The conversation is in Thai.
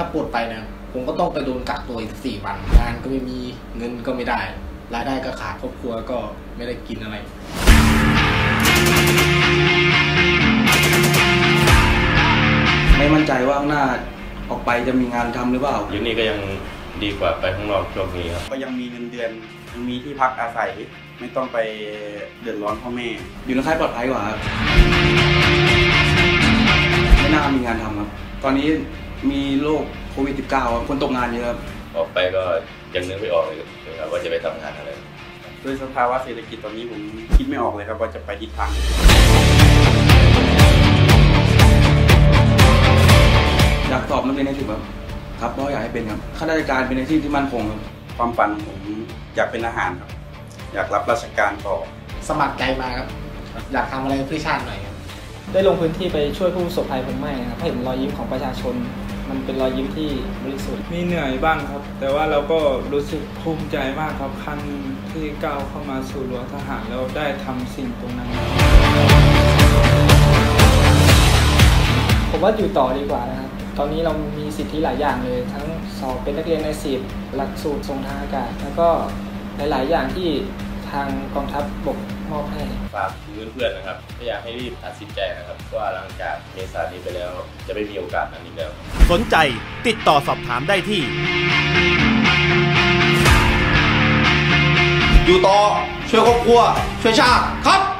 าปลดไปนะผมก็ต้องไปโดนกักตัวอีก4 วันงานก็ไม่มีเงินก็ไม่ได้รายได้ก็ขาดครอบครัวก็ไม่ได้กินอะไรไม่มั่นใจว่าข้างหน้าออกไปจะมีงานทำหรือเปล่าอยู่นี่ก็ยังดีกว่าไปข้างนอกช่วงนี้ครับก็ยังมีเงินเดือนยังมีที่พักอาศัยไม่ต้องไปเดือดร้อนพ่อแม่อยู่ในค่ายปลอดภัยกว่าครับไม่น่ามีงานทำครับตอนนี้มีโรคโควิด -19 คนตกงานเยอะครับออกไปก็ยังนึกไม่ออกเลยครับว่าจะไปทำงานอะไรด้วยสภาวะเศรษฐกิจตอนนี้ผมคิดไม่ออกเลยครับว่าจะไปทิศทางอยากสอบนักเรียนใน10ครับเพราะอยากให้เป็นครับข้าราชการเป็นอาชีพที่มั่นคงครับความฝันผมอยากเป็นทหารครับอยากรับราชการต่อสมัครใจมาครับอยากทำอะไรเพื่อชาติหน่อยครับได้ลงพื้นที่ไปช่วยผู้ประสบภัยเพลิงไหม้นะครับเห็นรอยยิ้มของประชาชนมันเป็นรอยยิ้มที่บริสุทธิ์มีเหนื่อยบ้างครับแต่ว่าเราก็รู้สึกภูมิใจมากครับครั้งที่ก้าวเข้ามาสู่รั้วทหารแล้วได้ทำสิ่งตรงนั้นผมว่าอยู่ต่อดีกว่านะครับตอนนี้เรามีสิทธิหลายอย่างเลยทั้งสอบเป็นนักเรียนใน10หลักสูตรทรงทางอากาศแล้วก็หลายๆอย่างที่ทางกองทัพบกมอบให้ฝากเพื่อนๆนะครับก็อยากให้รีบตัดสินใจนะครับว่าหลังจากเมษายนนี้ไปแล้วจะไม่มีโอกาสนั้นอีกแล้วสนใจติดต่อสอบถามได้ที่อยู่ต่อช่วยครอบครัวช่วยชาติครับ